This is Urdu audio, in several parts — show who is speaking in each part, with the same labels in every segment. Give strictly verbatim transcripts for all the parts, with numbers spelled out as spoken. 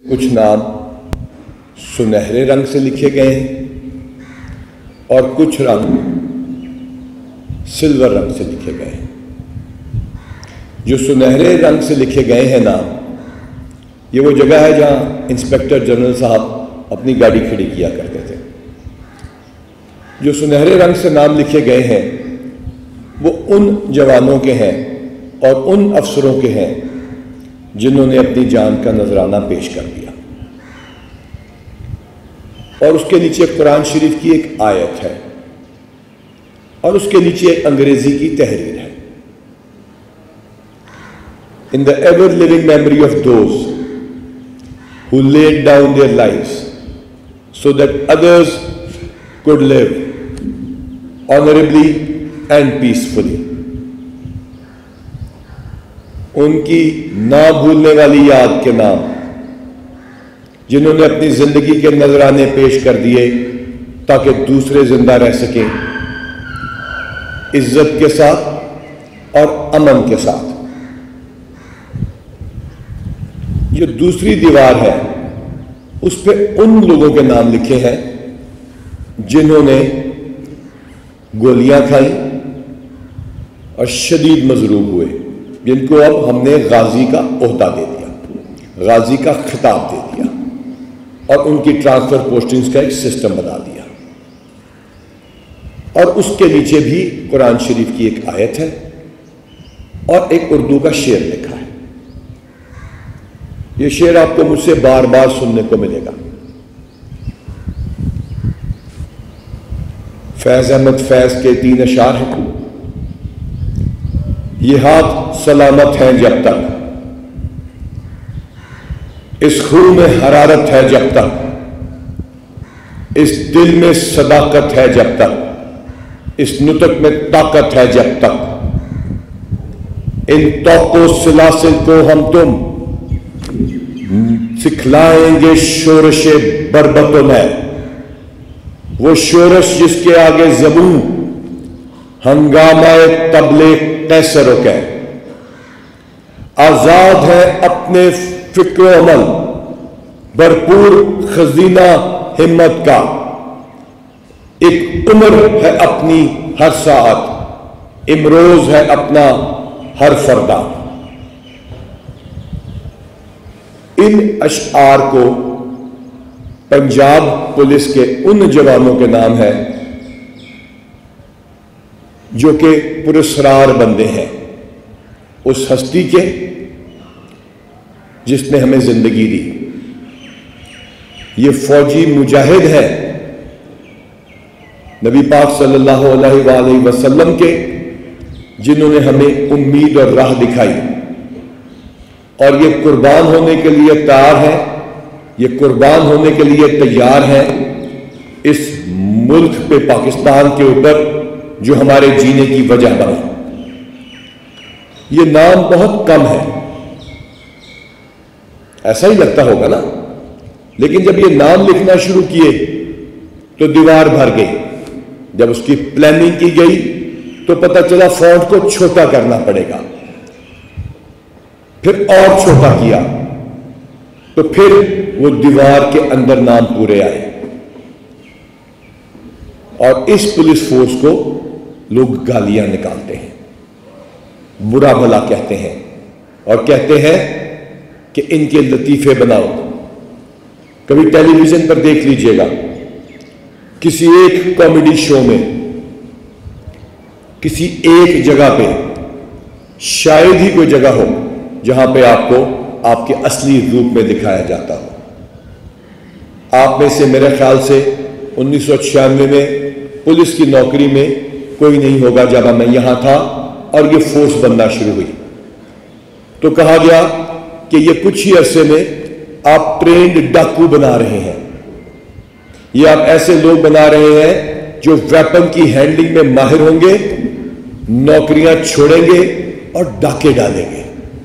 Speaker 1: کچھ نام سنہرے رنگ سے لکھے گئے ہیں اور کچھ رنگ سلور رنگ سے لکھے گئے ہیں۔ جو سنہرے رنگ سے لکھے گئے ہیں نام، یہ وہ جگہ ہے جہاں انسپیکٹر جنرل صاحب اپنی گاڑی کھڑی کیا کرتے تھے۔ جو سنہرے رنگ سے نام لکھے گئے ہیں وہ ان جوانوں کے ہیں اور ان افسروں کے ہیں جنہوں نے اپنی جان کا نذرانہ پیش کر دیا۔ اور اس کے نیچے قرآن شریف کی ایک آیت ہے اور اس کے نیچے ایک انگریزی کی تحریر ہے۔ In the ever living memory of those who laid down their lives so that others could live honorably and peacefully. ان کی نہ بھولنے والی یاد کے نام، جنہوں نے اپنی زندگی کے نذرانے پیش کر دیے تاکہ دوسرے زندہ رہ سکیں عزت کے ساتھ اور امن کے ساتھ۔ جو دوسری دیوار ہے اس پہ ان لوگوں کے نام لکھے ہیں جنہوں نے گولیاں کھائیں اور شدید مضروب ہوئے، جن کو اب ہم نے غازی کا عہدہ دے دیا، غازی کا خطاب دے دیا اور ان کی ٹرانسفر پوسٹنگز کا ایک سسٹم بنا دیا۔ اور اس کے نیچے بھی قرآن شریف کی ایک آیت ہے اور ایک اردو کا شعر لکھا ہے۔ یہ شعر آپ کو مجھ سے بار بار سننے کو ملے گا۔ فیض احمد فیض کے تین اشعار ہیں۔ یہ ہاتھ سلامت ہیں جب تک، اس خون میں حرارت ہے جب تک، اس دل میں صداقت ہے جب تک، اس نطق میں طاقت ہے جب تک، ان توق و سلاسل کو ہم تم سکھلائیں گے شورش بربتن ہے، وہ شورش جس کے آگے زبوں ہنگامہ طبلِ قیصر و کہ آزاد ہے اپنے فکر و عمل، بھرپور خزینہ ہمت کا، ایک عمر ہے اپنی ہر ساعت، امروز ہے اپنا ہر فردہ۔ ان اشعار کو پنجاب پولیس کے ان جوانوں کے نام ہے جو کہ پراسرار بندے ہیں اس ہستی کے جس نے ہمیں زندگی دی۔ یہ فوجی مجاہد ہے نبی پاک صلی اللہ علیہ وآلہ وسلم کے، جنہوں نے ہمیں امید اور راہ دکھائی، اور یہ قربان ہونے کے لیے تیار ہیں، یہ قربان ہونے کے لیے تیار ہیں اس ملک پہ، پاکستان کے اوپر جو ہمارے جینے کی وجہ بنا۔ یہ نام بہت کم ہے، ایسا ہی لگتا ہوگا نا، لیکن جب یہ نام لکھنا شروع کیے تو دیوار بھر گئی۔ جب اس کی پلاننگ کی گئی تو پتہ چلا فونٹ کو چھوٹا کرنا پڑے گا، پھر اور چھوٹا کیا تو پھر وہ دیوار کے اندر نام پورے آئے۔ اور اس پولیس فورس کو لوگ گالیاں نکالتے ہیں، برا بھلا کہتے ہیں اور کہتے ہیں کہ ان کے لطیفے بناؤ۔ کبھی ٹیلی ویژن پر دیکھ لیجئے گا، کسی ایک کامیڈی شو میں کسی ایک جگہ پہ، شاید ہی کوئی جگہ ہو جہاں پہ آپ کو آپ کے اصلی روپ میں دکھایا جاتا ہو۔ آپ میں سے میرے خیال سے انیس سو چھیانوے میں پولیس کی نوکری میں کوئی نہیں ہوگا جب میں یہاں تھا اور یہ فورس بننا شروع ہوئی تو کہا گیا کہ یہ کچھ ہی عرصے میں آپ ٹرینڈ ڈاکو بنا رہے ہیں، یہ آپ ایسے لوگ بنا رہے ہیں جو ویپن کی ہینڈلنگ میں ماہر ہوں گے، نوکریاں چھوڑیں گے اور ڈاکے ڈالیں گے۔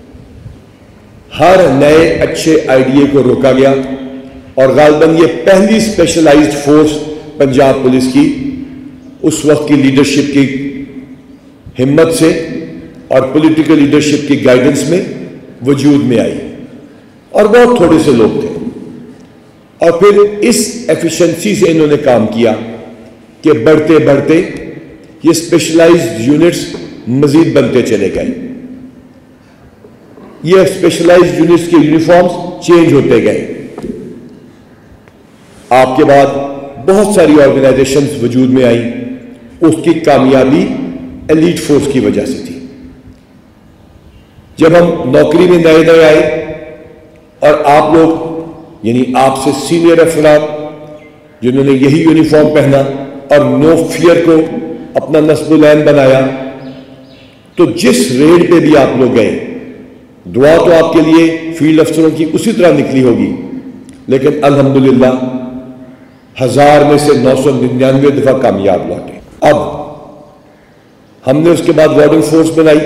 Speaker 1: ہر نئے اچھے آئیڈیا کو روکا گیا اور غالباً یہ پہلی اسپیشلائزڈ فورس پنجاب پولیس کی اس وقت کی لیڈرشپ کی ہمت سے اور پولیٹیکل لیڈرشپ کی گائیڈنس میں وجود میں آئی، اور بہت تھوڑے سے لوگ تھے۔ اور پھر اس ایفیشنسی سے انہوں نے کام کیا کہ بڑھتے بڑھتے یہ اسپیشلائزڈ یونٹس مزید بنتے چلے گئے. یہ اسپیشلائزڈ یونٹس کے یونیفارمز چینج ہوتے گئے. آپ کے بعد بہت ساری آرگنائزیشنز وجود میں آئیں. اس کی کامیابی ایلیٹ فورس کی وجہ سے تھی. جب ہم نوکری میں نئے نئے آئے اور آپ لوگ یعنی آپ سے سینئر افراد جنہوں نے یہی یونیفارم پہنا اور نو فیئر کو اپنا نصب العین بنایا، تو جس ریڈ پہ بھی آپ لوگ گئے، دعا تو آپ کے لیے فیلڈ افسروں کی اسی طرح نکلی ہوگی، لیکن الحمدللہ ہزار میں سے نو سو ننانوے دفعہ کامیاب لوٹے. اب ہم نے اس کے بعد وارڈن فورس بنائی،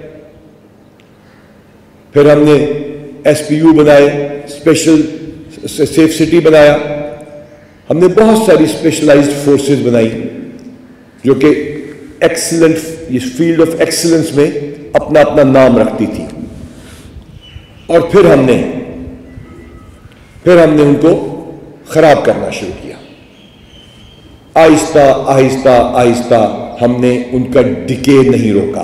Speaker 1: پھر ہم نے ایس پی یو بنائے، اسپیشل سیف سٹی بنایا. ہم نے بہت ساری اسپیشلائزڈ فورسز بنائی جو کہ ایکسلنٹ فیلڈ آف ایکسلنس میں اپنا اپنا نام رکھتی تھی. اور پھر ہم نے پھر ہم نے ان کو خراب کرنا شروع کیا. آہستہ آہستہ آہستہ ہم نے ان کا ڈکے نہیں روکا،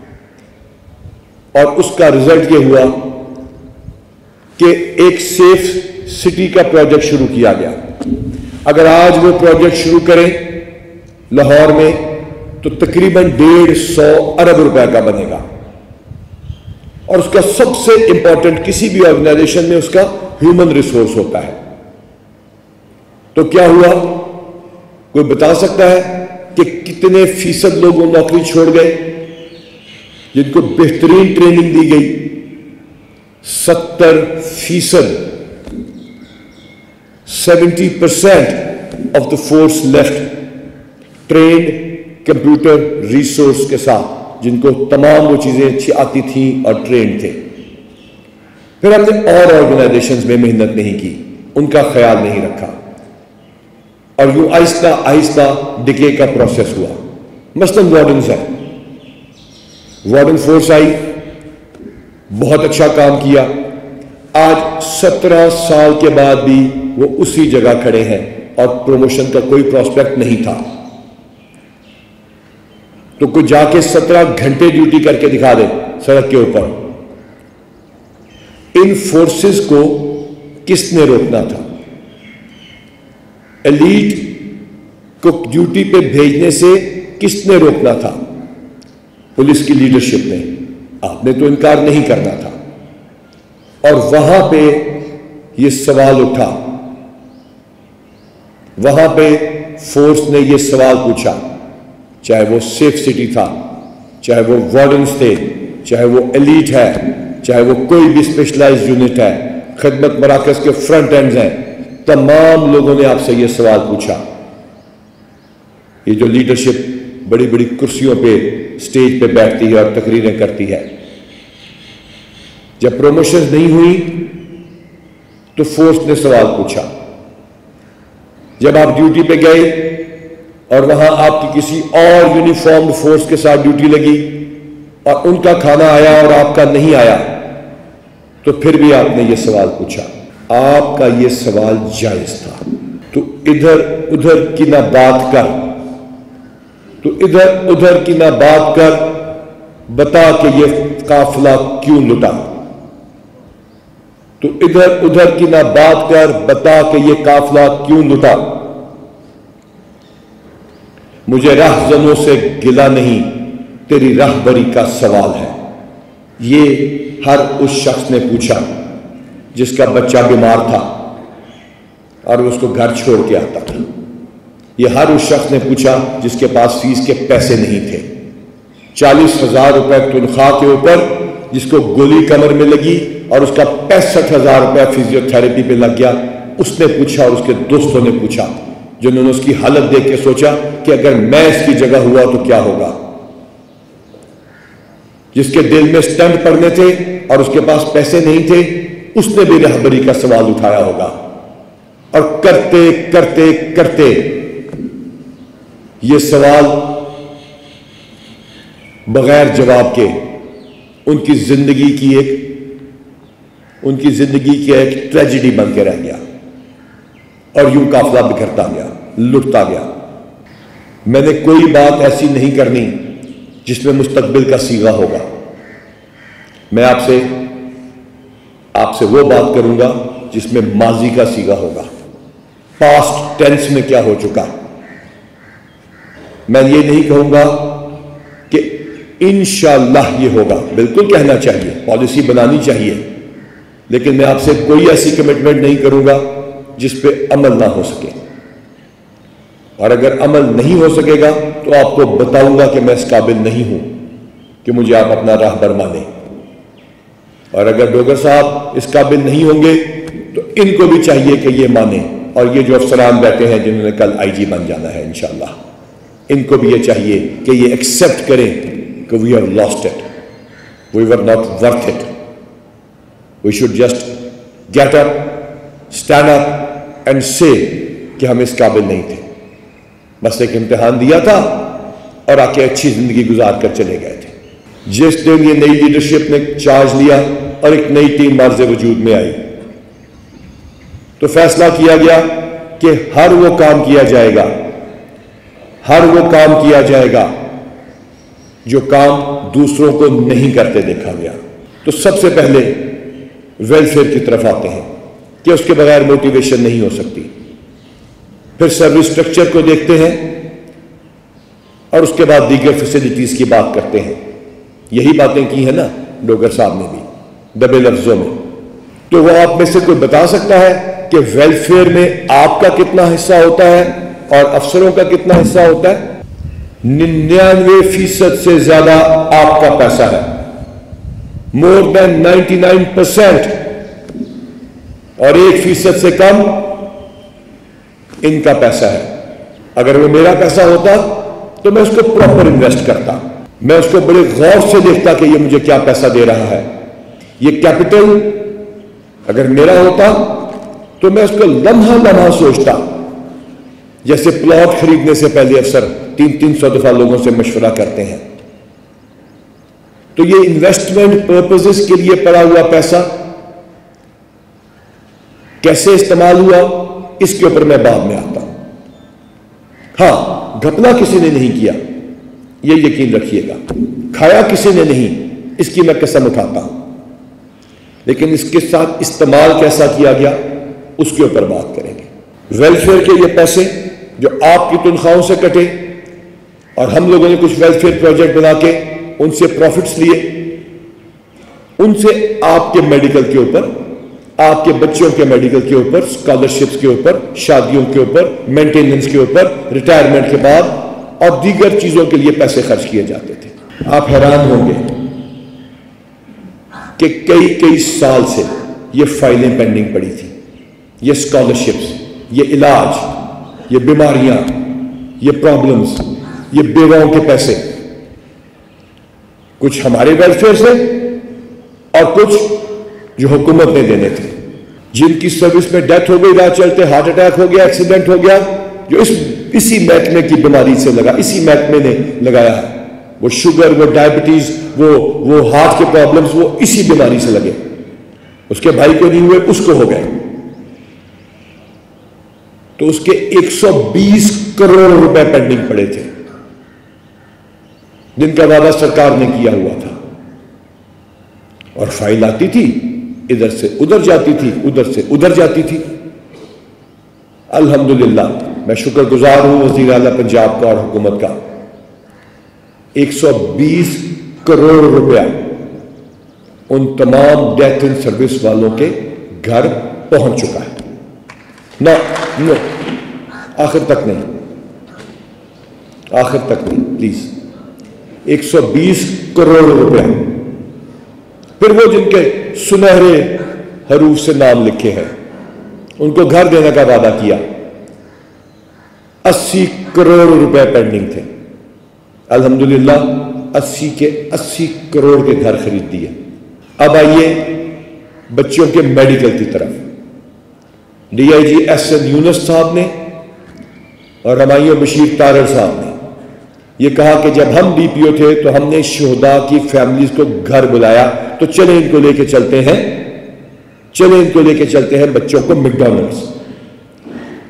Speaker 1: اور اس کا رزلٹ یہ ہوا کہ ایک سیف سٹی کا پروجیکٹ شروع کیا گیا. اگر آج وہ پروجیکٹ شروع کریں لاہور میں تو تقریباً ڈیڑھ سو ارب روپے کا بنے گا، اور اس کا سب سے امپورٹنٹ کسی بھی آرگنائزیشن میں اس کا ہیومن ریسورس ہوتا ہے. تو کیا ہوا؟ کوئی بتا سکتا ہے کہ کتنے فیصد لوگ وہ نوکری چھوڑ گئے جن کو بہترین ٹریننگ دی گئی؟ ستر فیصد seventy percent of the force left trained computer resource کے ساتھ، جن کو تمام وہ چیزیں اچھی آتی تھیں اور ٹرینڈ تھے. پھر ہم نے اور آرگنائزیشنز میں محنت نہیں کی، ان کا خیال نہیں رکھا، اور یوں آہستہ آہستہ ڈکے کا پروسیس ہوا. مثلاً وارڈنز ہے، وارڈن فورس آئی، بہت اچھا کام کیا. آج سترہ سال کے بعد بھی وہ اسی جگہ کھڑے ہیں اور پروموشن کا کوئی پراسپیکٹ نہیں تھا. تو کوئی جا کے سترہ گھنٹے ڈیوٹی کر کے دکھا دے سڑک کے اوپر. ان فورسز کو کس نے روکنا تھا؟ ایلیٹ کو ڈیوٹی پہ بھیجنے سے کس نے روکنا تھا؟ پولیس کی لیڈرشپ نے. آپ نے تو انکار نہیں کرنا تھا. اور وہاں پہ یہ سوال اٹھا، وہاں پہ فورس نے یہ سوال پوچھا، چاہے وہ سیف سٹی تھا، چاہے وہ وارڈنز تھے، چاہے وہ ایلیٹ ہے، چاہے وہ کوئی بھی اسپیشلائز یونٹ ہے، خدمت مراکز کے فرنٹ اینڈز ہیں، تمام لوگوں نے آپ سے یہ سوال پوچھا. یہ جو لیڈرشپ بڑی بڑی کرسیوں پہ اسٹیج پہ بیٹھتی ہے اور تقریریں کرتی ہے، جب پروموشن نہیں ہوئی تو فورس نے سوال پوچھا. جب آپ ڈیوٹی پہ گئے اور وہاں آپ کی کسی اور یونیفارمڈ فورس کے ساتھ ڈیوٹی لگی اور ان کا کھانا آیا اور آپ کا نہیں آیا، تو پھر بھی آپ نے یہ سوال پوچھا. آپ کا یہ سوال جائز تھا. تو ادھر ادھر کی نہ بات کر تو ادھر ادھر کی نہ بات کر بتا کہ یہ قافلہ کیوں لٹا. تو ادھر ادھر کی نہ بات کر بتا کہ یہ قافلہ کیوں لٹا. مجھے راہزنوں سے گلہ نہیں، تیری راہبری کا سوال ہے. یہ ہر اس شخص نے پوچھا جس کا بچہ بیمار تھا اور اس کو گھر چھوڑ کے آتا تھا. یہ ہر اس شخص نے پوچھا جس کے پاس فیس کے پیسے نہیں تھے. چالیس ہزار روپے تنخواہ کے اوپر جس کو گولی کمر میں لگی اور اس کا پینسٹھ ہزار روپے فزیو تھراپی پہ لگ گیا، اس نے پوچھا اور اس کے دوستوں نے پوچھا، جنہوں نے اس کی حالت دیکھ کے سوچا کہ اگر میں اس کی جگہ ہوا تو کیا ہوگا. جس کے دل میں سٹنٹ پڑنے تھے اور اس کے پاس پیسے نہیں تھے، اس نے بھی رہبری کا سوال اٹھایا ہوگا. اور کرتے کرتے کرتے یہ سوال بغیر جواب کے ان کی زندگی کی ایک ان کی زندگی کی ایک ٹریجڈی بن کے رہ گیا. اور یوں قافلہ بکھرتا گیا، لٹتا گیا۔ میں نے کوئی بات ایسی نہیں کرنی جس میں مستقبل کا صیغہ ہوگا۔ میں آپ سے آپ سے وہ بات کروں گا جس میں ماضی کا صیغہ ہوگا، پاسٹ ٹینس میں کیا ہو چکا۔ میں یہ نہیں کہوں گا کہ انشاءاللہ یہ ہوگا، بالکل کہنا چاہیے، پالیسی بنانی چاہیے، لیکن میں آپ سے کوئی ایسی کمٹمنٹ نہیں کروں گا جس پہ عمل نہ ہو سکے۔ اور اگر عمل نہیں ہو سکے گا تو آپ کو بتاؤں گا کہ میں اس قابل نہیں ہوں کہ مجھے آپ اپنا راہبر مانیں۔ اور اگر ڈوگر صاحب اس قابل نہیں ہوں گے تو ان کو بھی چاہیے کہ یہ مانیں، اور یہ جو افسران بیٹھے ہیں جنہوں نے کل آئی جی بن جانا ہے انشاءاللہ، ان کو بھی یہ چاہیے کہ یہ ایکسیپٹ کریں کہ we have lost it, we were not worth it, we should just get up, stand up and say کہ ہم اس قابل نہیں تھے، بس ایک امتحان دیا تھا اور آ کے اچھی زندگی گزار کر چلے گئے تھے۔ جس دن یہ نئی لیڈرشپ نے چارج لیا اور ایک نئی ٹیم مارز وجود میں آئی تو فیصلہ کیا گیا کہ ہر وہ کام کیا جائے گا ہر وہ کام کیا جائے گا جو کام دوسروں کو نہیں کرتے دیکھا گیا۔ تو سب سے پہلے ویلفیئر کی طرف آتے ہیں کہ اس کے بغیر موٹیویشن نہیں ہو سکتی، پھر سروس اسٹرکچر کو دیکھتے ہیں اور اس کے بعد دیگر فیسلٹیز کی بات کرتے ہیں۔ یہی باتیں کی ہیں نا ڈوگر صاحب نے بھی دبے لفظوں میں۔ تو وہ آپ میں سے کوئی بتا سکتا ہے کہ ویلفیئر میں آپ کا کتنا حصہ ہوتا ہے اور افسروں کا کتنا حصہ ہوتا ہے؟ ننانوے فیصد سے زیادہ آپ کا پیسہ ہے، more than ninety nine percent, اور ایک فیصد سے کم ان کا پیسہ ہے۔ اگر وہ میرا پیسہ ہوتا تو میں اس کو پراپر انویسٹ کرتا، میں اس کو بڑے غور سے دیکھتا کہ یہ مجھے کیا پیسہ دے رہا ہے۔ یہ کیپٹل اگر میرا ہوتا تو میں اس کو لمحہ لمحہ سوچتا، جیسے پلاٹ خریدنے سے پہلے افسر تین تین سو دفعہ لوگوں سے مشورہ کرتے ہیں۔ تو یہ انویسٹمنٹ پرپزز کے لیے پڑا ہوا پیسہ کیسے استعمال ہوا اس کے اوپر میں بعد میں آتا ہوں۔ ہاں، گھپلا کسی نے نہیں کیا، یہ یقین رکھیے گا، کھایا کسی نے نہیں، اس کی میں قسم اٹھاتا ہوں، لیکن اس کے ساتھ استعمال کیسا کیا گیا اس کے اوپر بات کریں گے۔ ویلفیئر کے یہ پیسے جو آپ کی تنخواہوں سے کٹے اور ہم لوگوں نے کچھ ویلفیئر پروجیکٹ بنا کے ان سے پروفٹس لیے، ان سے آپ کے میڈیکل کے اوپر، آپ کے بچوں کے میڈیکل کے اوپر، اسکالرشپس کے اوپر، شادیوں کے اوپر، مینٹیننس کے اوپر، ریٹائرمنٹ کے بعد اور دیگر چیزوں کے لیے پیسے خرچ کیے جاتے تھے۔ آپ حیران ہوں گے کہ کئی کئی سال سے یہ فائلیں پینڈنگ پڑی تھی، یہ اسکالرشپس، یہ علاج، یہ بیماریاں، یہ پرابلمز، یہ بیواؤں کے پیسے، کچھ ہمارے ویلفیئر سے اور کچھ جو حکومت نے دینے تھے، جن کی سروس میں ڈیتھ ہو گئی، راہ چلتے ہارٹ اٹیک ہو گیا، ایکسیڈنٹ ہو گیا، جو اس اسی محکمے کی بیماری سے لگا، اسی محکمے نے لگایا ہے، وہ شوگر، وہ ڈائبٹیز، وہ وہ ہارٹ کے پرابلمز، وہ اسی بیماری سے لگے، اس کے بھائی کو نہیں ہوئے، اس کو ہو گئے، تو اس کے ایک سو بیس کروڑ روپے پینڈنگ پڑے تھے جن کا وعدہ سرکار نے کیا ہوا تھا، اور فائل آتی تھی، ادھر سے ادھر جاتی تھی، ادھر سے ادھر جاتی تھی۔ الحمدللہ میں شکر گزار ہوں وزیر اعلیٰ پنجاب کا اور حکومت کا، ایک سو بیس کروڑ روپیہ ان تمام ڈیتھ ان سروس والوں کے گھر پہنچ چکا ہے۔ نہ نو آخر تک نہیں، آخر تک نہیں، پلیز، ایک سو بیس کروڑ روپیہ۔ پھر وہ جن کے سنہرے حروف سے نام لکھے ہیں ان کو گھر دینے کا وعدہ کیا، اسی کروڑ روپے پینڈنگ تھے، الحمدللہ اسی کے اسی کروڑ کے گھر خرید دیے۔ اب آئیے بچوں کے میڈیکل کی طرف، D I G S N Younus صاحب نے اور ہمایوں بشیر تارڑ صاحب نے یہ کہا کہ جب ہم ڈی پی او تھے تو ہم نے شہداء کی فیملیز کو گھر بلایا، تو چلیں ان کو لے کے چلتے ہیں چلیں ان کو لے کے چلتے ہیں بچوں کو میک ڈونلڈس۔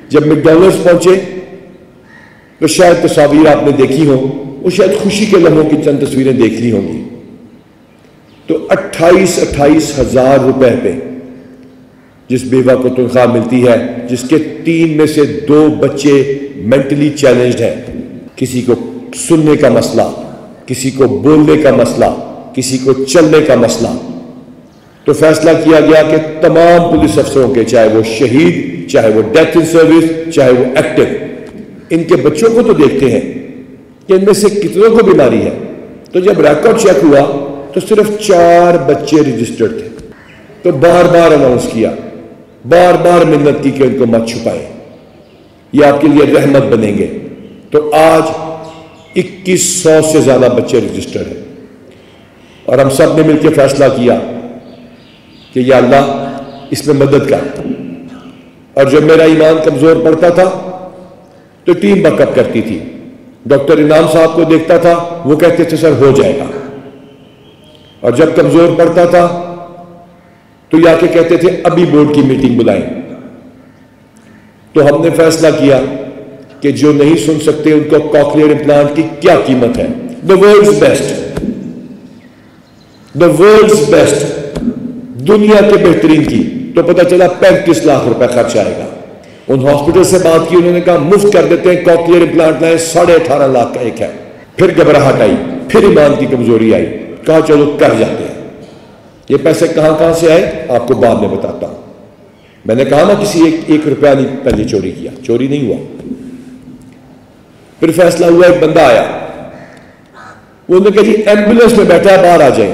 Speaker 1: جب میکڈونلڈس پہنچے تو شاید تصاویر آپ نے دیکھی ہوں، وہ شاید خوشی کے لمحوں کی چند تصویریں دیکھ لی ہوں گی، تو اٹھائیس اٹھائیس ہزار روپے پہ جس بیوہ کو تنخواہ ملتی ہے، جس کے تین میں سے دو بچے مینٹلی چیلنجڈ ہیں، کسی کو سننے کا مسئلہ، کسی کو بولنے کا مسئلہ، کسی کو چلنے کا مسئلہ، تو فیصلہ کیا گیا کہ تمام پولیس افسروں کے، چاہے وہ شہید، چاہے وہ ڈیتھ ان سروس، چاہے وہ ایکٹیو، ان کے بچوں کو تو دیکھتے ہیں کہ ان میں سے کتنوں کو بیماری ہے، تو جب ریکارڈ چیک ہوا تو صرف چار بچے رجسٹرڈ تھے، تو بار بار اناؤنس کیا، بار بار منت کی کہ ان کو مت چھپائیں، یہ آپ کے لیے رحمت بنیں گے، تو آج اکیس سو سے زیادہ بچے رجسٹرڈ ہیں، اور ہم سب نے مل کے فیصلہ کیا کہ یا اللہ اس میں مدد کر، اور جب میرا ایمان کمزور پڑتا تھا تو ٹیم بیک اپ کرتی تھی، ڈاکٹر انعام صاحب کو دیکھتا تھا، وہ کہتے تھے سر ہو جائے گا، اور جب کمزور پڑتا تھا تو یا کے کہتے تھے ابھی بورڈ کی میٹنگ بلائیں، تو ہم نے فیصلہ کیا کہ جو نہیں سن سکتے ان کو کوکلیئر امپلانٹ کی کیا قیمت ہے، the world's best, the world's best, دنیا کے بہترین کی، تو پتہ چلا پینتیس لاکھ روپے خرچ آئے گا۔ ان ہاسپٹل سے بات کی، انہوں نے کہا مفت کر دیتے ہیں، کوکلیئر امپلانٹ لائیں، ساڑھے اٹھارہ لاکھ کا ایک ہے۔ پھر گھبراہٹ آئی، پھر ایمان کی کمزوری آئی، کہا چلو کر جاتے ہیں۔ یہ پیسے کہاں کہاں سے آئے آپ کو بعد میں بتاتا ہوں۔ میں نے کہا نا کسی ایک ایک روپیہ نہیں پہلے چوری کیا، چوری نہیں ہوا۔ پھر فیصلہ ہوا، ایک بندہ آیا، وہ نے کہا جی ایمبولینس میں بیٹھا ہے، باہر آ جائیں۔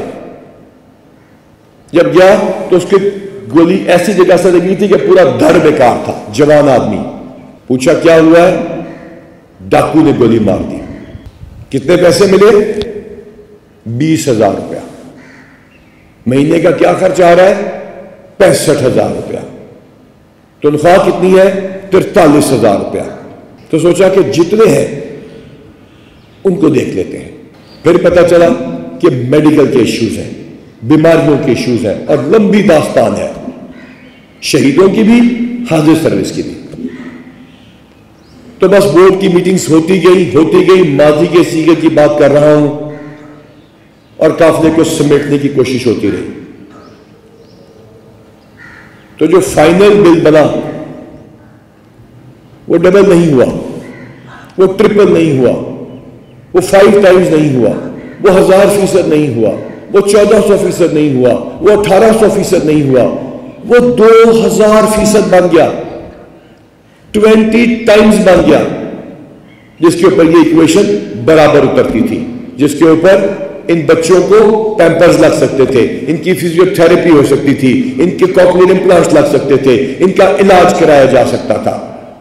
Speaker 1: جب گیا تو اس کی گولی ایسی جگہ سے لگی تھی کہ پورا دھڑ بیکار تھا، جوان آدمی۔ پوچھا کیا ہوا ہے؟ ڈاکو نے گولی مار دی۔ کتنے پیسے ملے؟ بیس ہزار روپیہ۔ مہینے کا کیا خرچ آ رہا ہے؟ پینسٹھ ہزار روپیہ۔ تنخواہ کتنی ہے؟ ترتالیس ہزار روپیہ۔ تو سوچا کہ جتنے ہیں ان کو دیکھ لیتے ہیں۔ پھر پتہ چلا کہ میڈیکل کے ایشوز ہیں، بیماریوں کے ایشوز ہیں، اور لمبی داستان ہے، شہیدوں کی بھی، حاضر سروس کی بھی۔ تو بس بورڈ کی میٹنگز ہوتی گئی ہوتی گئی ماضی کے سیگے کی بات کر رہا ہوں، اور قافلے کو سمیٹنے کی کوشش ہوتی رہی۔ تو جو فائنل بل بنا وہ ڈبل نہیں ہوا، وہ ٹرپل نہیں ہوا، وہ فائیو ٹائمز نہیں ہوا، وہ ہزار فیصد نہیں ہوا، وہ چودہ سو فیصد نہیں ہوا، وہ اٹھارہ سو فیصد نہیں ہوا، وہ دو ہزار فیصد بن گیا، ٹوینٹی ٹائمز بن گیا، جس کے اوپر یہ ایکویشن برابر اترتی تھی، جس کے اوپر ان بچوں کو پیمپرز لگ سکتے تھے، ان کی فزیو تھراپی ہو سکتی تھی، ان کے کوکلیئر امپلانٹس لگ سکتے تھے، ان کا علاج کرایا جا سکتا تھا۔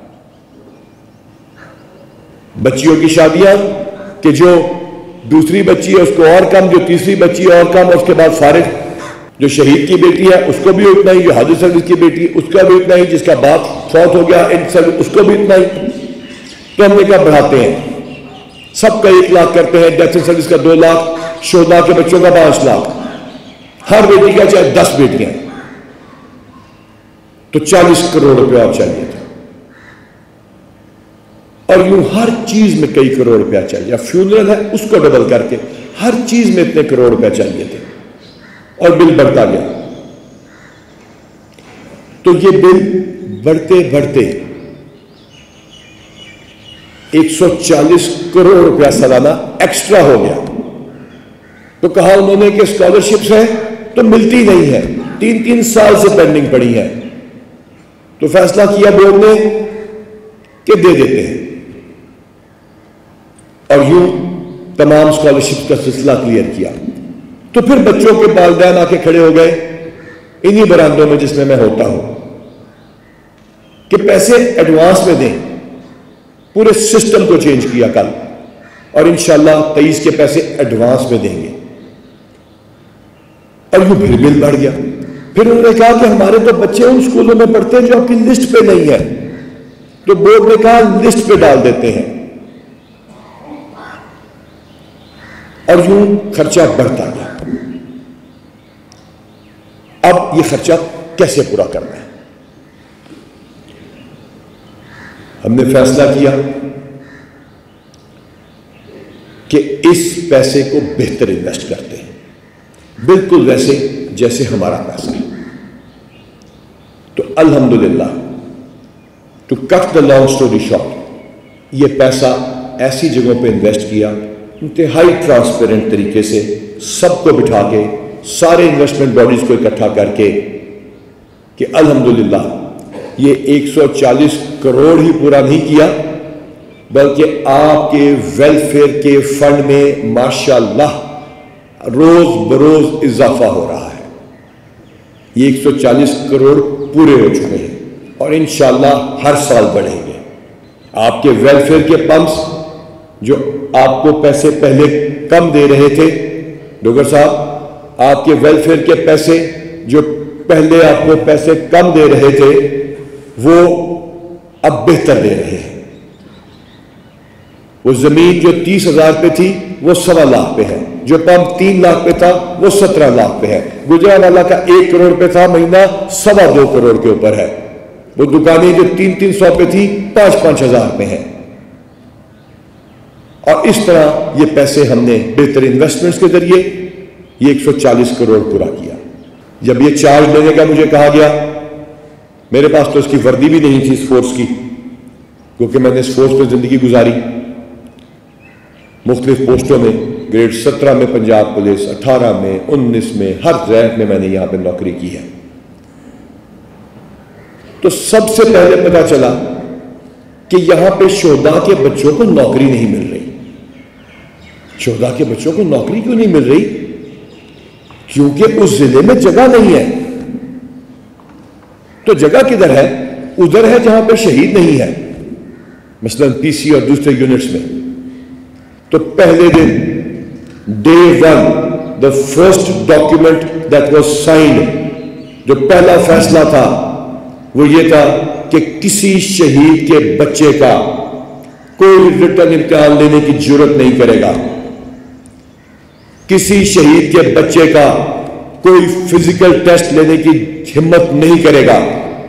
Speaker 1: بچیوں کی شادیاں کہ جو دوسری بچی ہے اس کو اور کم، جو تیسری بچی ہے اور کم، اور اس کے بعد فارغ، جو شہید کی بیٹی ہے اس کو بھی اتنا ہی، جو حاضر سروس کی بیٹی اس کا بھی اتنا ہی، جس کا باپ فوت ہو گیا اس کو بھی اتنا ہی۔ تو ہم نے کہا بڑھاتے ہیں، سب کا ایک لاکھ کرتے ہیں، ڈیتھ ان سروس کا دو لاکھ، شہداء کے بچوں کا پانچ لاکھ، ہر بیٹی کا چاہے دس بیٹیاں، تو چالیس کروڑ روپیہ اور چاہیے تھا، اور یوں ہر چیز میں کئی کروڑ روپیہ چاہیے۔ فیونرل ہے اس کو ڈبل کر کے ہر چیز میں اتنے کروڑ روپیہ چاہیے تھے، اور بل بڑھتا گیا۔ تو یہ بل بڑھتے بڑھتے ایک سو چالیس کروڑ روپیہ سالانہ ایکسٹرا ہو گیا۔ تو کہا انہوں نے کہ اسکالرشپس ہیں تو ملتی نہیں ہے، تین تین سال سے پینڈنگ پڑی ہے، تو فیصلہ کیا بورڈ نے کہ دے دیتے ہیں، اور یوں تمام اسکالرشپ کا سلسلہ کلیئر کیا۔ تو پھر بچوں کے والدین آ کے کھڑے ہو گئے انہی برآمدوں میں جس میں میں ہوتا ہوں کہ پیسے ایڈوانس میں دیں، پورے سسٹم کو چینج کیا کل، اور انشاءاللہ تیئیس کے پیسے ایڈوانس میں دیں گے، اور یوں پھر بل بڑھ گیا۔ پھر انہوں نے کہا کہ ہمارے تو بچے ان اسکولوں میں پڑھتے ہیں جو آپ کی لسٹ پہ نہیں ہے، تو بورڈ نے کہا لسٹ پہ ڈال دیتے ہیں، اور یوں خرچہ بڑھتا گیا۔ اب یہ خرچہ کیسے پورا کرنا ہے؟ ہم نے فیصلہ کیا کہ اس پیسے کو بہتر انویسٹ کرتے ہیں، بالکل ویسے جیسے ہمارا پیسہ ہے۔ تو الحمدللہ، to cut the long story short, یہ پیسہ ایسی جگہوں پہ انویسٹ کیا انتہائی ٹرانسپیرنٹ طریقے سے، سب کو بٹھا کے، سارے انویسٹمنٹ باڈیز کو اکٹھا کر کے، کہ الحمدللہ یہ ایک سو چالیس کروڑ ہی پورا نہیں کیا، بلکہ آپ کے ویلفیئر کے فنڈ میں ماشاءاللہ روز بروز اضافہ ہو رہا ہے۔ یہ ایک سو چالیس کروڑ پورے ہو چکے ہیں اور انشاءاللہ ہر سال بڑھیں گے۔ آپ کے ویلفیئر کے پمپس جو آپ کو پیسے پہلے کم دے رہے تھے، ڈوگر صاحب، آپ کے ویلفیئر کے پیسے جو پہلے آپ کو پیسے کم دے رہے تھے وہ اب بہتر دے رہے ہیں۔ وہ زمین جو تیس ہزار پہ تھی وہ سوا لاکھ پہ ہے، جو پمپ تین لاکھ پہ تھا وہ سترہ لاکھ پہ ہے، گجرانوالہ کا ایک کروڑ پہ تھا مہینہ سوا دو کروڑ کے اوپر ہے، وہ دکانیں جو تین تین سو پہ تھی پانچ پانچ ہزار پہ ہیں۔ اور اس طرح یہ پیسے ہم نے بہتر انویسٹمنٹس کے ذریعے یہ ایک سو چالیس کروڑ پورا کیا۔ جب یہ چارج لینے کا مجھے کہا گیا، میرے پاس تو اس کی وردی بھی نہیں تھی اس فورس کی، کیونکہ میں نے اس فورس پہ زندگی گزاری مختلف پوسٹوں میں، گریڈ سترہ میں پنجاب پولیس، اٹھارہ میں، انیس میں، ہر رینک میں میں نے یہاں پہ نوکری کی ہے۔ تو سب سے پہلے پتا چلا کہ یہاں پہ شہداء کے بچوں کو نوکری نہیں مل رہی۔ شہداء کے بچوں کو نوکری کیوں نہیں مل رہی؟ کیونکہ اس ضلع میں جگہ نہیں ہے۔ تو جگہ کدھر ہے؟ ادھر ہے جہاں پہ شہید نہیں ہے، مثلا پی سی اور دوسرے یونٹس میں۔ تو پہلے دن day one the first document that was signed, جو پہلا فیصلہ تھا وہ یہ تھا کہ کسی شہید کے بچے کا کوئی ریٹن امتحان لینے کی جرت نہیں کرے گا، کسی شہید کے بچے کا کوئی فزیکل ٹیسٹ لینے کی ہمت نہیں کرے گا،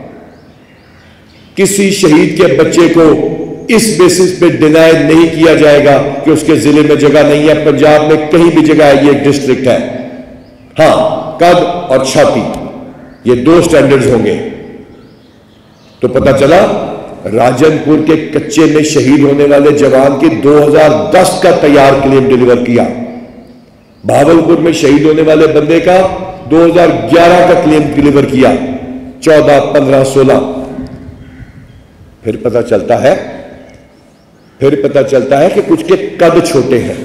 Speaker 1: کسی شہید کے بچے کو اس بیسس پہ ڈینائی نہیں کیا جائے گا کہ اس کے ضلع میں جگہ نہیں ہے، پنجاب میں کہیں بھی جگہ ہے، یہ ایک ڈسٹرکٹ ہے۔ ہاں، قد اور چھاتی یہ دو سٹینڈرڈز ہوں گے۔ تو پتہ چلا راجن پور کے کچے میں شہید ہونے والے جوان کی دو ہزار دس کا تیار کلیم ڈیلیور کیا، بھاولپور میں شہید ہونے والے بندے کا دو ہزار گیارہ کا کلیم ڈیلیور کیا، چودہ پندرہ سولہ۔ پھر پتہ چلتا ہے پھر پتہ چلتا ہے کہ کچھ کے قد چھوٹے ہیں،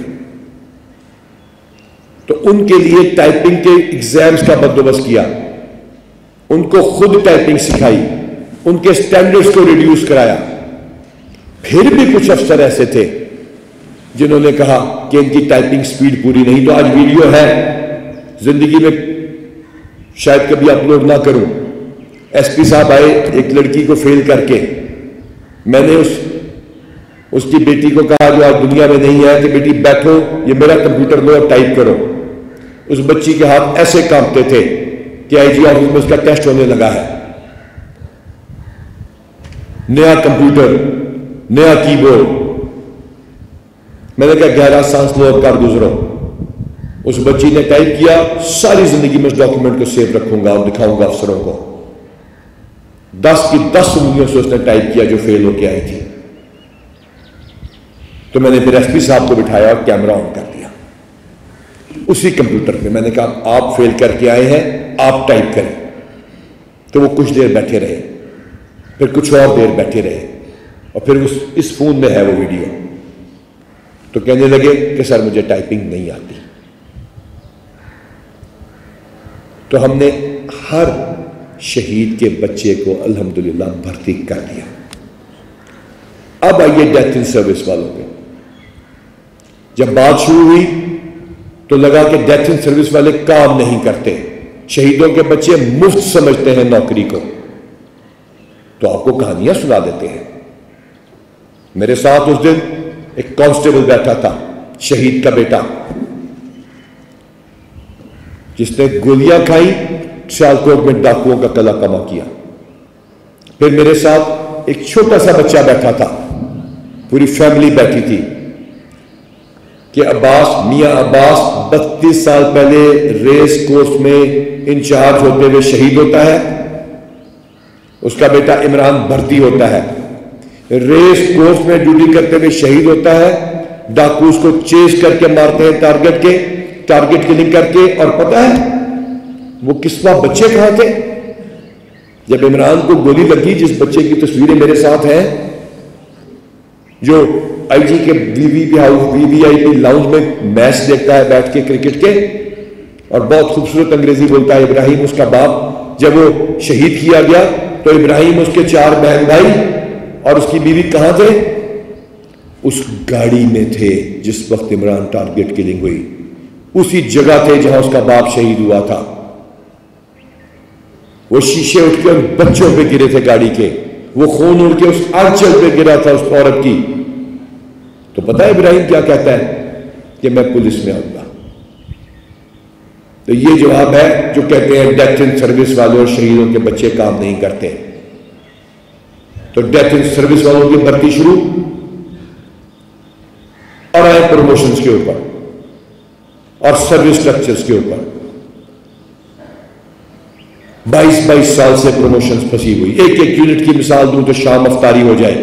Speaker 1: تو ان کے لیے ٹائپنگ کے ایگزامز کا بندوبست کیا، ان کو خود ٹائپنگ سکھائی، ان کے سٹینڈرڈز کو ریڈیوس کرایا۔ پھر بھی کچھ افسر ایسے تھے جنہوں نے کہا کہ ان کی ٹائپنگ سپیڈ پوری نہیں۔ تو آج ویڈیو ہے، زندگی میں شاید کبھی اپلوڈ نہ کروں، ایس پی صاحب آئے ایک لڑکی کو فیل کر کے، میں نے اس اس کی بیٹی کو کہا جو آج دنیا میں نہیں ہے کہ بیٹی بیٹھو، یہ میرا کمپیوٹر لو اور ٹائپ کرو۔ اس بچی کے ہاتھ ایسے کانپتے تھے کہ آئی جی آفس میں اس کا ٹیسٹ ہونے لگا ہے، نیا کمپیوٹر، نیا کی بورڈ۔ میں نے کہا گہرا سانس لو اور کر گزرو۔ اس بچی نے ٹائپ کیا، ساری زندگی میں اس ڈاکیومنٹ کو سیو رکھوں گا اور دکھاؤں گا افسروں کو۔ دس کی دس انگلیوں سے اس نے ٹائپ کیا جو فیل ہو کے آئی تھی۔ تو میں نے پھر ایس پی صاحب کو بٹھایا اور کیمرہ آن کر دیا اسی کمپیوٹر پہ۔ میں نے کہا آپ فیل کر کے آئے ہیں، آپ ٹائپ کریں۔ تو وہ کچھ دیر بیٹھے رہے، پھر کچھ اور دیر بیٹھے رہے، اور پھر اس اس فون میں ہے وہ ویڈیو۔ تو کہنے لگے کہ سر مجھے ٹائپنگ نہیں آتی۔ تو ہم نے ہر شہید کے بچے کو الحمدللہ بھرتی کر دیا۔ اب آئیے ڈیتھ ان سروس والوں پہ۔ جب بات شروع ہوئی تو لگا کہ ڈیتھ ان سروس والے کام نہیں کرتے، شہیدوں کے بچے مفت سمجھتے ہیں نوکری کو۔ تو آپ کو کہانیاں سنا دیتے ہیں۔ میرے ساتھ اس دن ایک کانسٹیبل بیٹھا تھا، شہید کا بیٹا، جس نے گولیاں کھائیں، سیالکوٹ میں ڈاکوؤں کا کلا کما کیا۔ پھر میرے ساتھ ایک چھوٹا سا بچہ بیٹھا تھا، پوری فیملی بیٹھی تھی کہ عباس، میاں عباس بتیس سال پہلے ریس کورس میں انچارج ہوتے ہوئے شہید ہوتا ہے، اس کا بیٹا عمران بھرتی ہوتا ہے، ریس کورس میں ڈیوٹی کرتے ہوئے شہید ہوتا ہے، ڈاکو اس کو چیز کر کے مارتے ہیں ٹارگٹ کے ٹارگٹ کلنگ کر کے، اور پتہ ہے وہ قسمہ بچے کہاں تھے؟ جب عمران کو گولی لگی، جس بچے کی تصویریں میرے ساتھ ہیں، جو آئی جی کے V V P house V V I P lounge میں میچ دیکھتا ہے بیٹھ کے کرکٹ کے، اور بہت خوبصورت انگریزی بولتا ہے، ابراہیم اس کا باپ، جب وہ شہید کیا گیا تو ابراہیم اس کے چار بہن بھائی اور اس کی بیوی کہاں تھے؟ اس گاڑی میں تھے جس وقت عمران ٹارگٹ کلنگ ہوئی، اسی جگہ تھے جہاں اس کا باپ شہید ہوا تھا۔ وہ شیشے اٹھ کے ان بچوں پہ گرے تھے گاڑی کے، وہ خون اڑ کے اس آنچل پہ گرا تھا اس عورت کی۔ تو پتہ ہے ابراہیم کیا کہتا ہے؟ کہ میں پولیس میں آؤں گا۔ تو یہ جواب ہے جو کہتے ہیں ڈیتھ ان سروس والے اور شہیدوں کے بچے کام نہیں کرتے۔ تو ڈیتھ ان سروس والوں کی بھرتی شروع، اور آئے پروموشنز کے اوپر اور سروس اسٹرکچرز کے اوپر۔ بائیس بائیس سال سے پروموشنز پھنسی ہوئی، ایک ایک یونٹ کی مثال دوں تو شام افطاری ہو جائے۔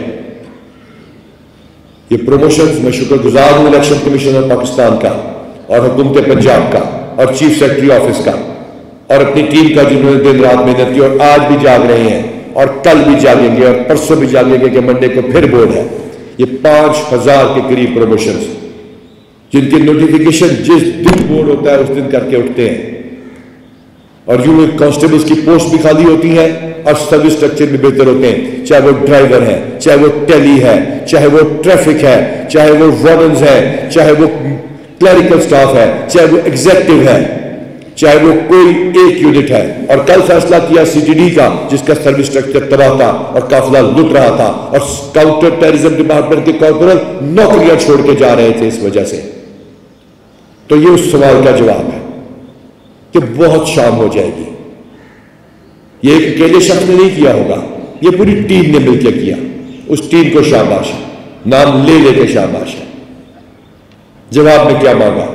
Speaker 1: یہ پروموشنز میں شکر گزار ہوں الیکشن کمیشن پاکستان کا اور حکومت پنجاب کا اور چیف سیکرٹری آفس کا اور اپنی ٹیم کا، جنہوں نے دن رات محنت کی اور آج بھی جاگ رہے ہیں اور کل بھی جاگیں گے اور پرسوں بھی جاگیں گے کہ منڈے کو پھر بورڈ ہے۔ یہ پانچ ہزار کے قریب پروموشنز جن کی نوٹیفیکیشن جس دن بورڈ ہوتا ہے اس دن کر کے اٹھتے ہیں، اور یوں کانسٹیبلز کی پوسٹ بھی خالی ہوتی ہیں اور سروس اسٹرکچر بھی بہتر ہوتے ہیں، چاہے وہ ڈرائیور ہے، چاہے وہ ٹیلی ہے، چاہے وہ ٹریفک ہے، چاہے وہ وارڈنز ہے، چاہے وہ کلریکل سٹاف ہے، چاہے وہ ایگزیکٹو ہے، چاہے وہ کوئی ایک یونٹ ہے۔ اور کل فیصلہ کیا سی ٹی ڈی کا، جس کا سروس اسٹرکچر تباہ تھا اور قافلہ لٹ رہا تھا، اور کاؤنٹر ٹیررزم ڈپارٹمنٹ کے کارپورل نوکریاں چھوڑ کے جا رہے تھے اس وجہ سے۔ تو یہ اس سوال کا جواب ہے کہ بہت شام ہو جائے گی۔ یہ ایک اکیلے شخص نے نہیں کیا ہوگا، یہ پوری ٹیم نے مل کے کیا۔ اس ٹیم کو شاباش ہے، نام لے لے کے شاباش ہے۔ جواب میں کیا مانگا؟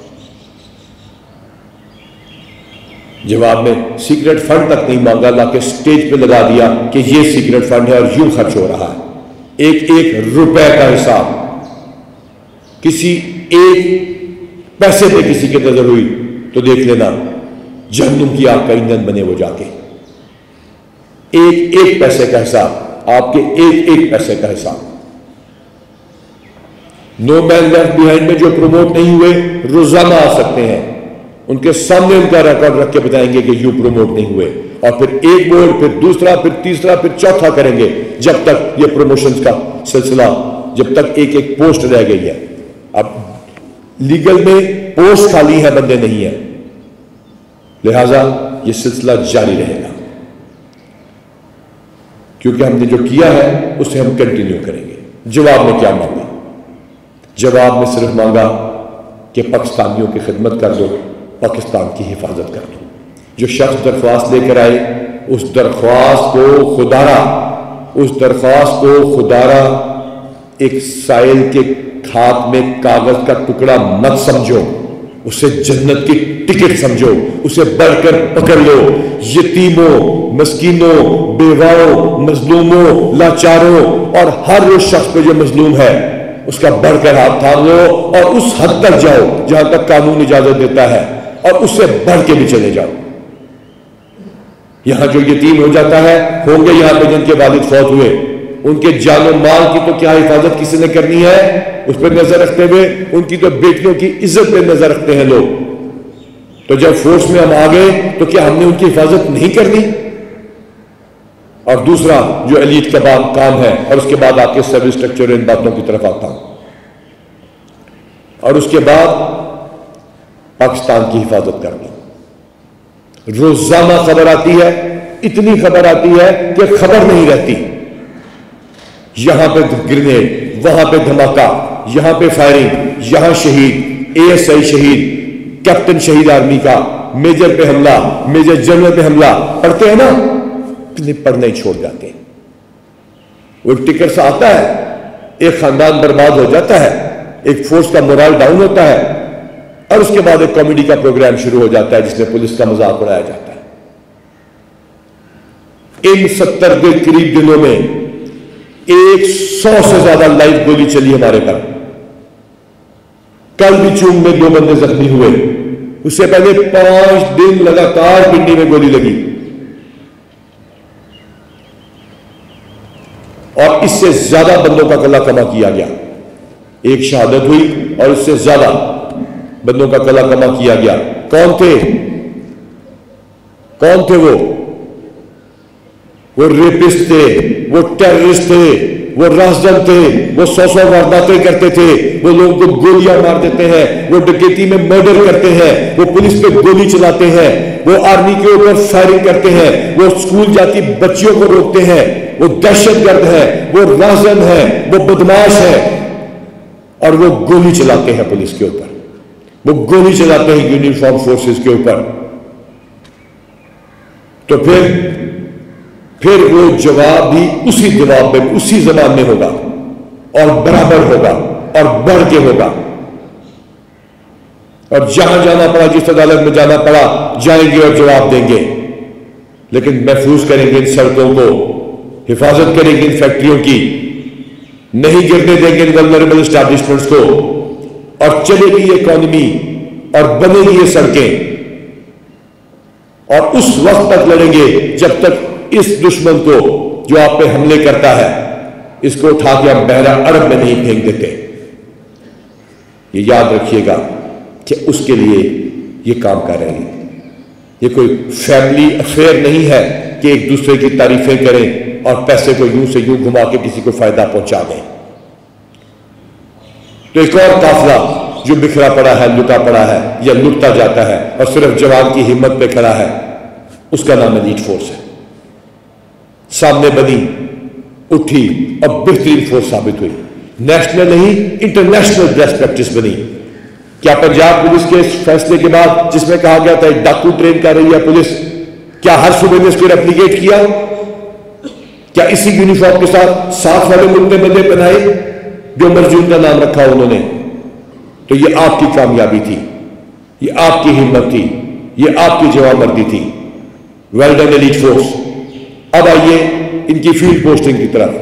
Speaker 1: جواب میں سیکرٹ فنڈ تک نہیں مانگا، لا کے سٹیج پہ لگا دیا کہ یہ سیکرٹ فنڈ ہے اور یوں خرچ ہو رہا ہے۔ ایک ایک روپے کا حساب، کسی ایک پیسے پہ کسی کی نظر ہوئی تو دیکھ لینا جہنم کی آگ کا ایندھن بنے وہ جا کے۔ ایک ایک پیسے کا حساب، آپ کے ایک ایک پیسے کا حساب۔ نو مین لیفٹ بیہائنڈ میں جو پروموٹ نہیں ہوئے روزانہ آ سکتے ہیں، ان کے سامنے ان کا ریکارڈ رکھ کے بتائیں گے کہ یوں پروموٹ نہیں ہوئے، اور پھر ایک بورڈ، پھر دوسرا، پھر تیسرا، پھر چوتھا کریں گے جب تک یہ پروموشنز کا سلسلہ، جب تک ایک ایک پوسٹ رہ گئی ہے۔ اب لیگل میں پوسٹ خالی ہے، بندے نہیں ہیں، لہذا یہ سلسلہ جاری رہے گا، کیونکہ ہم نے جو کیا ہے اسے ہم کنٹینیو کریں گے۔ جواب میں کیا مانگا؟ جواب میں صرف مانگا کہ پاکستانیوں کی خدمت کر دو، پاکستان کی حفاظت کر دو۔ جو شخص درخواست لے کر آئے، اس درخواست کو خدارا اس درخواست کو خدارا ایک سائل کے ہاتھ میں کاغذ کا ٹکڑا مت سمجھو، اسے جنت کی ٹکٹ سمجھو، اسے بڑھ کر پکڑ لو۔ یتیموں، مسکینوں، بیواؤں، مظلوموں، لاچاروں اور ہر اس شخص پہ جو مظلوم ہے اس کا بڑھ کر ہاتھ تھام لو، اور اس حد تک جاؤ جہاں تک قانون اجازت دیتا ہے، اور اس سے بڑھ کے بھی چلے جاؤ۔ یہاں جو یتیم ہو جاتا ہے، ہوں گے یہاں پہ جن کے والد فوت ہوئے، ان کے جان و مال کی تو کیا حفاظت کسی نے کرنی ہے؟ اس پہ نظر رکھتے ہوئے ان کی تو بیٹیوں کی عزت پہ نظر رکھتے ہیں لوگ۔ تو جب فورس میں ہم آ گئے تو کیا ہم نے ان کی حفاظت نہیں کرنی؟ اور دوسرا جو ایلیٹ کا کام ہے، اور اس کے بعد آپ کے سروس اسٹرکچر ان باتوں کی طرف آتا ہوں، اور اس کے بعد پاکستان کی حفاظت کرنا۔ روزانہ خبر آتی ہے، اتنی خبر آتی ہے کہ خبر نہیں رہتی۔ یہاں پہ گرینیڈ، وہاں پہ دھماکہ، یہاں پہ فائرنگ، یہاں شہید، اے ایس آئی شہید، کیپٹن شہید آرمی کا، میجر پہ حملہ، میجر جنرل پہ حملہ، پڑھتے ہیں نا، پڑھنا ہی چھوڑ جاتے ہیں۔ وہ ایک ٹکر سا آتا ہے، ایک خاندان برباد ہو جاتا ہے، ایک فورس کا مورال ڈاؤن ہوتا ہے، اور اس کے بعد ایک کامیڈی کا پروگرام شروع ہو جاتا ہے جس میں پولیس کا مذاق اڑایا جاتا ہے۔ ان ستر کے قریب دنوں میں ایک سو سے زیادہ لائیو گولی چلی ہمارے پر۔ کل بھی چونگ میں دو بندے زخمی ہوئے، اس سے پہلے پانچ دن لگاتار پنڈی میں گولی لگی، اور اس سے زیادہ بندوں کا کلا کما کیا گیا۔ ایک شہادت ہوئی اور اس سے زیادہ بندوں کا کلا کما کیا گیا۔ کون تھے؟ کون تھے وہ؟ وہ ریپسٹ تھے، وہ ٹیررسٹ تھے، وہ رہزن تھے، وہ سو سو وارداتیں کرتے تھے، وہ لوگوں کو گولیاں مار دیتے ہیں، وہ ڈکیتی میں مرڈر کرتے ہیں، وہ پولیس پہ گولی چلاتے ہیں، وہ آرمی کے اوپر فائرنگ کرتے ہیں، وہ اسکول جاتی بچیوں کو روکتے ہیں، وہ دہشت گرد ہے، وہ رہزن ہے، وہ بدماش ہے، اور وہ گولی چلاتے ہیں پولیس کے اوپر، وہ گولی چلاتے ہیں یونیفارم فورسز کے اوپر۔ تو پھر پھر وہ جواب بھی اسی جواب میں اسی زبان میں ہوگا، اور برابر ہوگا، اور بڑھ کے ہوگا، اور جہاں جانا پڑا، جس عدالت میں جانا پڑا جائیں گے اور جواب دیں گے، لیکن محفوظ کریں گے ان سڑکوں کو، حفاظت کریں گے ان فیکٹریوں کی، نہیں گرنے دیں گے ان ولنریبل اسٹیبلشمنٹس کو، اور چلے گی یہ اکانومی اور بنے گی یہ سڑکیں، اور اس وقت تک لڑیں گے جب تک اس دشمن کو جو آپ پہ حملے کرتا ہے اس کو اٹھا کے ہم بحیرہ عرب میں نہیں پھینک دیتے۔ یہ یاد رکھیے گا کہ اس کے لیے یہ کام کر رہے ہیں۔ یہ کوئی فیملی افیئر نہیں ہے کہ ایک دوسرے کی تعریفیں کریں اور پیسے کو یوں سے یوں گھما کے کسی کو فائدہ پہنچا دیں۔ تو ایک اور قافلہ جو بکھرا پڑا ہے، لٹا پڑا ہے یا لٹتا جاتا ہے اور صرف جوان کی ہمت پہ کھڑا ہے، اس کا نام ایلیٹ فورس ہے۔ سامنے بنی، اٹھی اور بہترین فورس ثابت ہوئی، نیشنل نہیں انٹرنیشنل بیسٹ پریکٹس بنی۔ کیا پنجاب پولیس کے اس فیصلے کے بعد جس میں کہا گیا تھا ایک ڈاکو ٹرین کر رہی ہے پولیس، کیا ہر صوبے نے اس کو ریپلیکیٹ کیا؟ کیا اسی یونیفارم کے ساتھ ساتھ والے ملک نے بندے پہنائے جو مرضی ان کا نام رکھا انہوں نے؟ تو یہ آپ کی کامیابی تھی، یہ آپ کی ہمت تھی، یہ آپ کی جوان مردی تھی۔ Well done elite force. اب آئیے ان کی فیلڈ پوسٹنگ کی طرف۔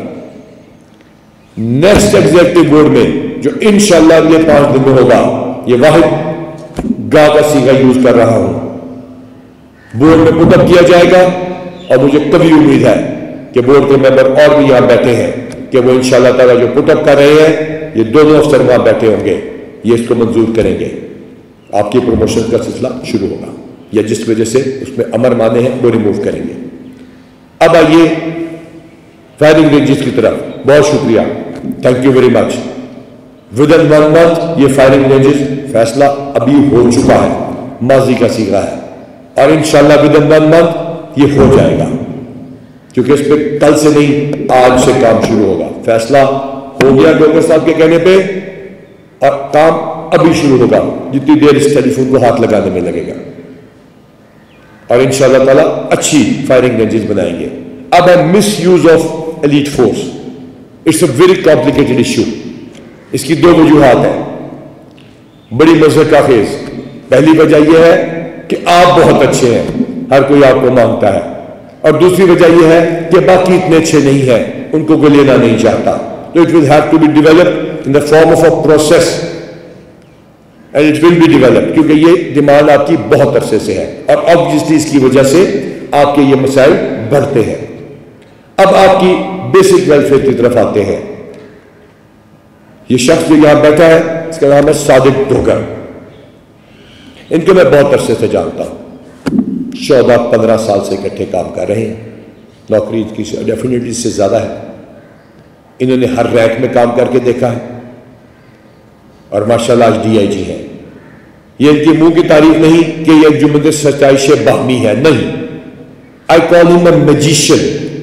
Speaker 1: نیکسٹ ایگزیکٹو بورڈ میں جو انشاءاللہ اگلے پانچ دن میں ہوگا، یہ واحد گا کا سیگا یوز کر رہا ہوں، بورڈ میں پٹ اپ کیا جائے گا، اور مجھے کبھی امید ہے کہ بورڈ کے ممبر اور بھی یہاں بیٹھے ہیں کہ وہ انشاءاللہ تعالیٰ جو پٹ اپ کر رہے ہیں یہ دونوں افسر وہاں بیٹھے ہوں گے، یہ اس کو منظور کریں گے، آپ کی پروموشن کا سلسلہ شروع ہوگا، یا جس وجہ سے اس میں امر مانے ہیں وہ ریموو کریں گے۔ اب آئیے فائرنگ رینجز کی طرف۔ بہت شکریہ، thank you very much. Within one month یہ فائرنگ رینجز فیصلہ ابھی ہو چکا ہے، ماضی کا سیگا ہے، اور انشاءاللہ ود ان ون منتھ یہ ہو جائے گا، کیونکہ اس پہ کل سے نہیں آج سے کام شروع ہوگا۔ فیصلہ ہو گیا ڈاکٹر صاحب کے کہنے پہ، اور کام ابھی شروع ہوگا جتنی دیر اس ٹیلی فون کو ہاتھ لگانے میں لگے گا، اور انشاءاللہ تعالیٰ اچھی فائرنگ رینجز بنائیں گے۔ اب ہے misuse of elite force. It's a very complicated issue. اس کی دو وجوہات ہیں بڑی مضحکہ خیز۔ پہلی وجہ یہ ہے کہ آپ بہت اچھے ہیں، ہر کوئی آپ کو مانگتا ہے، اور دوسری وجہ یہ ہے کہ باقی اتنے اچھے نہیں ہیں، ان کو کوئی لینا نہیں چاہتا۔ تو it will have to be developed in the form of a process, and it will be develop, کیونکہ یہ ڈیمانڈ آپ کی بہت عرصے سے ہے، اور آبویسلی اس کی وجہ سے آپ کے یہ مسائل بڑھتے ہیں۔ اب آپ کی بیسک ویلفیئر کی طرف آتے ہیں۔ یہ شخص جو یہاں بیٹھا ہے اس کا نام ہے صادق ڈوگر۔ ان کو میں بہت عرصے سے جانتا ہوں، چودہ پندرہ سال سے اکٹھے کام کر رہے ہیں، نوکری کی ڈیفینیٹلی سے زیادہ ہے۔ انہوں نے ہر رینک میں کام کر کے دیکھا ہے، اور ماشاءاللہ آج ڈی آئی جی ہے۔ یہ ان کی منہ کی تعریف نہیں کہ یہ جملے سچائش باہمی ہے، نہیں۔ آئی کال ہم اے میجیشین،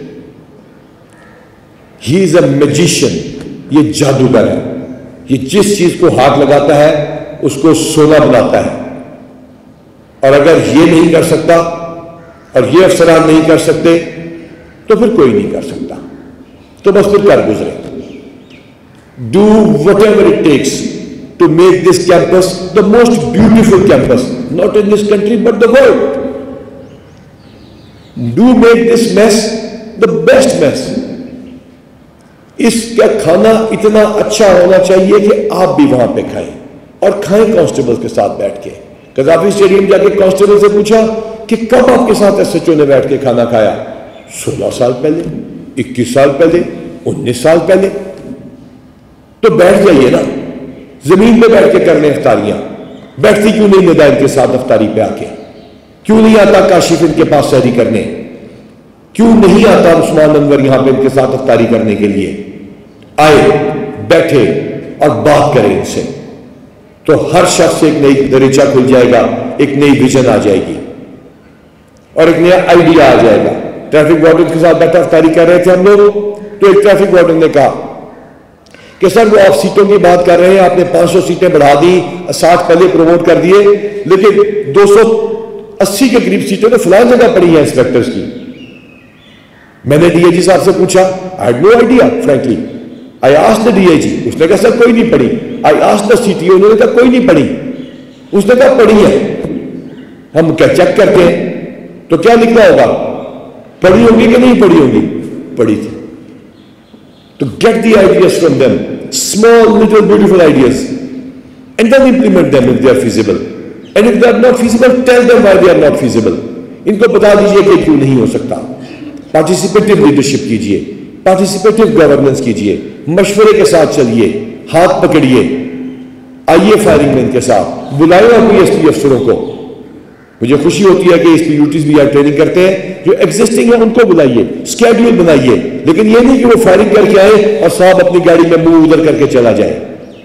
Speaker 1: ہی از اے میجیشین۔ یہ جادوگر ہے، یہ جس چیز کو ہاتھ لگاتا ہے اس کو سونا بناتا ہے، اور اگر یہ نہیں کر سکتا اور یہ افسران نہیں کر سکتے تو پھر کوئی نہیں کر سکتا۔ تو بس پھر کر گزرے. Do whatever it takes to make this campus the most beautiful campus not in this country but the world. Do make this mess the best mess. اس کا کھانا اتنا اچھا ہونا چاہیے کہ آپ بھی وہاں پہ کھائیں, اور کھائیں کانسٹیبل کے ساتھ بیٹھ کے. قذافی اسٹیڈیم جا کے کانسٹیبل سے پوچھا کہ کب آپ کے ساتھ ایس ایچ او نے بیٹھ کے کھانا کھایا؟ سولہ سال پہلے, اکیس سال پہلے, انیس سال پہلے. تو بیٹھ جائیے نا, زمین پہ بیٹھ کے کر لیں افطاریاں. بیٹھتی کیوں نہیں ندا ان کے ساتھ افطاری پہ آ کے؟ کیوں نہیں آتا کاشف ان کے پاس سحری کرنے؟ کیوں نہیں آتا عثمان انور یہاں پہ ان کے ساتھ افطاری کرنے کے لیے؟ آئے, بیٹھے اور بات کریں ان سے, تو ہر شخص سے ایک نئی دریچہ کھل جائے گا, ایک نئی ویژن آ جائے گی, اور ایک نیا آئیڈیا آ جائے گا. ٹریفک وارڈن کے ساتھ بیٹھا افطاری کر رہے تھے ہم لوگ, تو ایک ٹریفک وارڈن نے کہا کہ سر وہ آپ سیٹوں کی بات کر رہے ہیں, آپ نے پانچ سو سیٹیں بڑھا دی, ساٹھ پہلے پروموٹ کر دیے, لیکن دو سو اسی کے قریب سیٹیں تو فلاں جگہ پڑی ہیں انسپیکٹرز کی. میں نے ڈی اے جی صاحب سے پوچھا, I had no idea frankly. I asked the D A G, اس نے کہا سر کوئی نہیں پڑی. آئی آسکڈ دی سی ٹی او, انہوں نے کہا کوئی نہیں پڑی. اس نے کہا پڑی ہے. ہم کیا چیک کرتے ہیں تو کیا لکھنا ہوگا, پڑھی ہوگی کہ نہیں پڑھی ہوگی؟ پڑھی تھی. تو get the ideas from them, small little beautiful ideas, and then implement them if they are feasible, and if they are not feasible tell them why they are not feasible. ان کو بتا دیجئے کہ کیوں نہیں ہو سکتا. پارٹیسپیٹو لیڈرشپ کیجئے, پارٹیسپیٹو گورننس کیجئے, مشورے کے ساتھ چلیے, ہاتھ پکڑیے, آئیے فائرنگ مین کے ساتھ, بلائیں اپنی ایس پی افسروں کو. مجھے خوشی ہوتی ہے کہ اس پی یوٹیز بھی یہاں ٹریننگ کرتے ہیں, جو ایگزسٹنگ ہے ان کو بلائیے, اسکیڈول بنائیے, لیکن یہ نہیں کہ وہ فائرنگ کر کے آئے اور صاحب اپنی گاڑی میں منہ ادھر کر کے چلا جائے.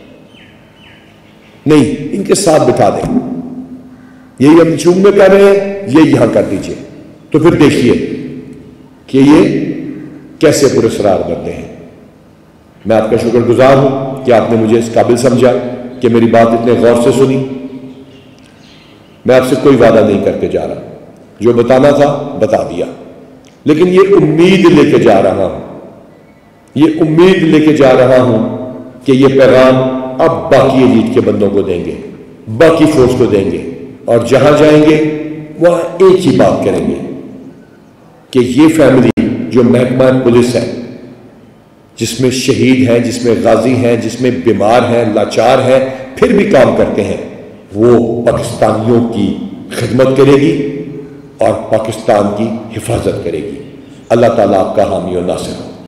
Speaker 1: نہیں, ان کے ساتھ بٹھا دیں. یہی ہم شروع میں کر رہے ہیں, یہ یہاں کر دیجئے, تو پھر دیکھیے کہ یہ کیسے پراسرار بنتے ہیں. میں آپ کا شکر گزار ہوں کہ آپ نے مجھے اس قابل سمجھا کہ میری بات اتنے غور سے سنی. میں آپ سے کوئی وعدہ نہیں کر کے جا رہا, جو بتانا تھا بتا دیا, لیکن یہ امید لے کے جا رہا ہوں, یہ امید لے کے جا رہا ہوں کہ یہ پیغام اب باقی ایلیٹ کے بندوں کو دیں گے, باقی فورس کو دیں گے, اور جہاں جائیں گے وہاں ایک ہی بات کریں گے کہ یہ فیملی جو محکمہ پولیس ہے, جس میں شہید ہیں, جس میں غازی ہیں, جس میں بیمار ہیں, لاچار ہیں, پھر بھی کام کرتے ہیں, وہ پاکستانیوں کی خدمت کرے گی اور پاکستان کی حفاظت کرے گی. اللہ تعالیٰ آپ کا حامی و ناصر ہو.